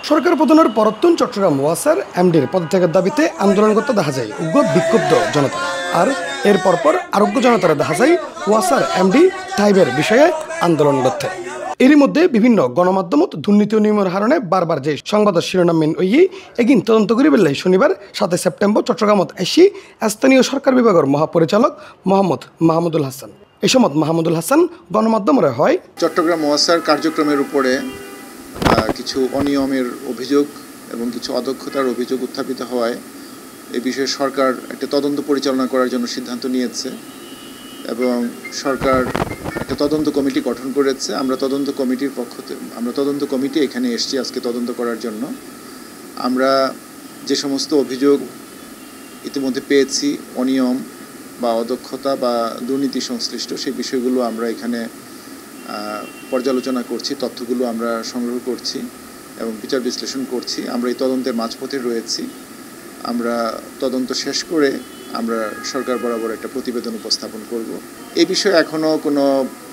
সরকার পতনের পরত্তন চট্টগ্রাম ওয়াসার এমডির পদত্যাগের দাবিতে আন্দোলন করতে দেখা যায় উগ্র বিক্ষুব্ধ জনতা। আর এর পরপর আরোগ্য জনতারা দেখা যায় ওয়াসার এমডি টাইবের বিষয়ে আন্দোলন করতে। এরই মধ্যে বিভিন্ন গণমাধ্যমত দুর্নীতি ও নিয়মের হারণে বারবার যে সংবাদ শিরোনাম এগিন তদন্ত করি বেললাই শনিবার 7 সেপ্টেম্বর চট্টগ্রামত এসি স্থানীয় সরকার বিভাগের মহাপরিচালক মোহাম্মদ মাহমুদুল হাসান। এই সময় মাহমুদুল হাসান গণমাধ্যমের হয় চট্টগ্রাম ওয়াসার কার্যক্রমের উপরে কিছু অনিয়মের অভিযোগ এবং কিছু অদক্ষতার অভিযোগ উত্থাপিত হওয়ায় এই বিষয়ে সরকার একটা তদন্ত পরিচালনা করার জন্য সিদ্ধান্ত নিয়েছে এবং সরকার একটা তদন্ত কমিটি গঠন করেছে। আমরা তদন্ত কমিটি এখানে এসেছি আজকে তদন্ত করার জন্য। আমরা যে সমস্ত অভিযোগ ইতিমধ্যে পেয়েছি অনিয়ম বা অদক্ষতা বা দুর্নীতি সংশ্লিষ্ট সেই বিষয়গুলো আমরা এখানে পর্যালোচনা করছি, তথ্যগুলো আমরা সংগ্রহ করছি এবং বিচার বিশ্লেষণ করছি। আমরা এই তদন্তের মাঝপথে রয়েছি। আমরা তদন্ত শেষ করে আমরা সরকার বরাবর একটা প্রতিবেদন উপস্থাপন করব। এই বিষয়ে এখনও কোনো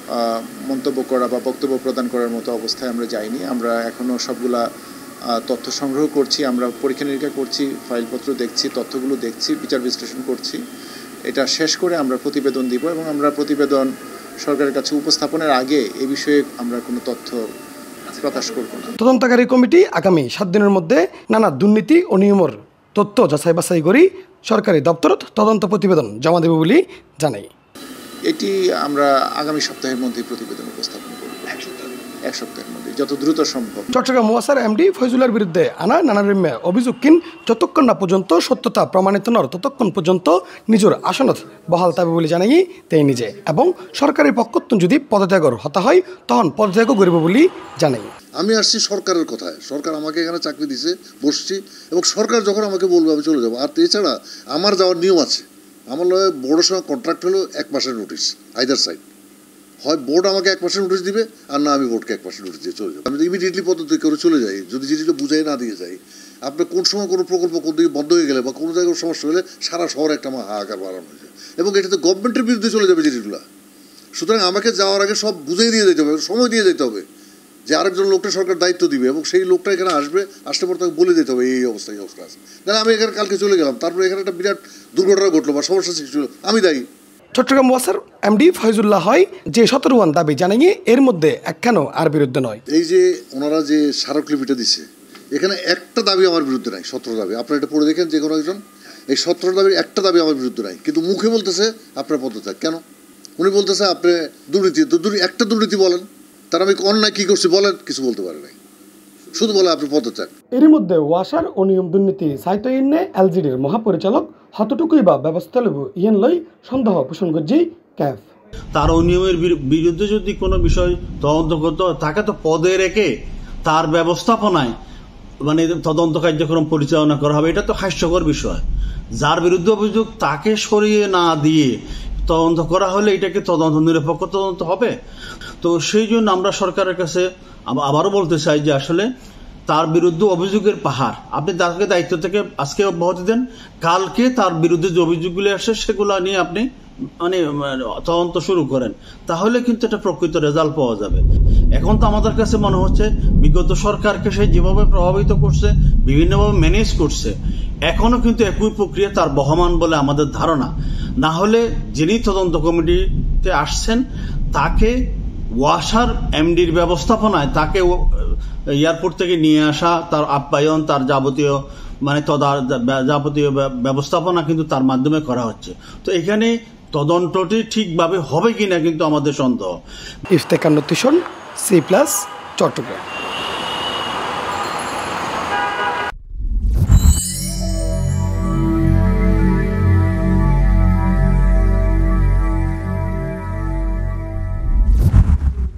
মন্তব্য করা বা বক্তব্য প্রদান করার মতো অবস্থায় আমরা যাইনি। আমরা এখনও সবগুলা তথ্য সংগ্রহ করছি, আমরা পরীক্ষা নিরীক্ষা করছি, ফাইলপত্র দেখছি, তথ্যগুলো দেখছি, বিচার বিশ্লেষণ করছি। এটা শেষ করে আমরা প্রতিবেদন দিব এবং আমরা প্রতিবেদন সরকারের কাছে উপস্থাপনের আগে এ বিষয়ে আমরা কোনো তথ্য প্রকাশ করব না। তদন্তকারী কমিটি আগামী 7 দিনের মধ্যে নানা দুর্নীতি ও নিয়মের তথ্য যাচাই বাছাই করি সরকারি দপ্তরত তদন্ত প্রতিবেদন জমা দেব বলে জানাই। এটি আমরা আগামী সপ্তাহের মধ্যে প্রতিবেদন উপস্থাপন করব, এক সপ্তাহের মধ্যে যত দ্রুত সম্ভব। চট্টগ্রাম ওয়াসার এমডি ফয়জুলের বিরুদ্ধে আনা নানান অভিযোগ যতক্ষণ না পর্যন্ত সত্যতা প্রমাণিত নর ততক্ষণ পর্যন্ত নিজের আসনত বহাল থাকবে বলে জানাই তাই নিজে এবং সরকারের পক্ষত্ব যদি পদত্যাগর হতা হয় তখন পদত্যাগ করব বলে জানাই। আমি আসছি সরকারের কথায়, সরকার আমাকে এখানে চাকরি দিছে, বসছি এবং সরকার যখন আমাকে বলবে আমি চলে যাবো। আর এছাড়া আমার যাওয়ার নিয়ম আছে। আমার বোর্ডের সঙ্গে কন্ট্রাক্ট হলো 1 মাসের নোটিশ, আইদার সাইড। হয় বোর্ড আমাকে 1 মাসের নোটিশ দিবে আর না আমি বোর্ডকে 1 মাসের নোটিশ দিয়ে চলে যাবো। আমি তো ইমিডিয়েটলি পদত্যাগ করে চলে যাই যদি জিনিসটা বুঝাই না দিয়ে যাই। আপনার কোন সময় কোনো প্রকল্প কোন দিকে বন্ধ হয়ে গেলে বা কোনো জায়গায় সমস্যা হলে সারা শহরে একটা আমার হাহাকার বাড়ানো হয়ে যায় এবং এটা তো গভর্নমেন্টের বিরুদ্ধে চলে যাবে জিনিসগুলো। সুতরাং আমাকে যাওয়ার আগে সব বুঝিয়ে দিয়ে যেতে হবে, সময় দিয়ে যেতে হবে যে আরেকজন লোকটা সরকার দায়িত্ব দিবে এবং সেই লোকটা এখানে আসতে পর তাকে বলে দিতে হবে এই অবস্থা আছে। না আমি এখানে কালকে চলে গেলাম, তারপরে এখানে একটা বিরাট দুর্ঘটনা ঘটলো বা সমস্যা সৃষ্টি হলো, আমি দায়ী। চট্টগ্রাম ওয়াসার এমডি ফয়জুল্লাহ হয় যে 17 দাবি জানিয়ে এর মধ্যে একখানও আর বিরুদ্ধে নয়। এই যে ওনারা যে স্মারকলিপিটা দিচ্ছে এখানে একটা দাবি আমার বিরুদ্ধে নাই, 17 দাবি। আপনারা এটা পড়ে দেখেন যে কোনো একজন, এই 17 দাবির একটা দাবি আমার বিরুদ্ধে নাই, কিন্তু মুখে বলতেছে আপনার পদত্যাগ। কেন? উনি বলতেছে আপনি দুর্নীতি, তো একটা দুর্নীতি বলেন, তার আমি অন্যায় কী করছি বলেন, কিছু বলতে পারে নাই, শুধু বলে আপনি পদত্যাগ। এরই মধ্যে ওয়াসার অনিয়ম দুর্নীতি সাইতো ইন্নে এলজিডির মহাপরিচালক হতটুকুই বা ব্যবস্থা লব ইয়েন লই সন্দেহ পোষণ করছি ক্যাফ। তার অনিয়মের বিরুদ্ধে যদি কোনো বিষয় তদন্ত করতে তাকে তো পদে রেখে তার ব্যবস্থাপনায় মানে তদন্ত কার্যক্রম পরিচালনা করা হবে, এটা তো হাস্যকর বিষয়। যার বিরুদ্ধে অভিযোগ তাকে সরিয়ে না দিয়ে তদন্ত করা হলে এটাকে তদন্ত নিরপেক্ষ তদন্ত হবে। তো সেই জন্য আমরা সরকারের কাছে আবারও বলতে চাই যে আসলে তার বিরুদ্ধে অভিযোগের পাহাড়, আপনি তাকে দায়িত্ব থেকে আজকে অব্যাহতি দেন, কালকে তার বিরুদ্ধে যে অভিযোগগুলি আসে সেগুলো নিয়ে আপনি মানে তদন্ত শুরু করেন, তাহলে কিন্তু একটা প্রকৃত রেজাল্ট পাওয়া যাবে। এখন তো আমাদের কাছে মনে হচ্ছে বিগত সরকারকে সে যেভাবে প্রভাবিত করছে, বিভিন্নভাবে ম্যানেজ করছে, এখনো কিন্তু একই প্রক্রিয়া তার বহমান বলে আমাদের ধারণা। না হলে যিনি তদন্ত কমিটিতে আসছেন তাকে ওয়াসার এমডির ব্যবস্থাপনায় তাকে এয়ারপোর্ট থেকে নিয়ে আসা, তার আপ্যায়ন, তার যাবতীয় মানে যাবতীয় ব্যবস্থাপনা কিন্তু তার মাধ্যমে করা হচ্ছে। তো এখানে তদন্তটি ঠিকভাবে হবে কিনা কিন্তু আমাদের সন্দেহ। ইফতেখার নতিশন, C+ চট্টগ্রাম।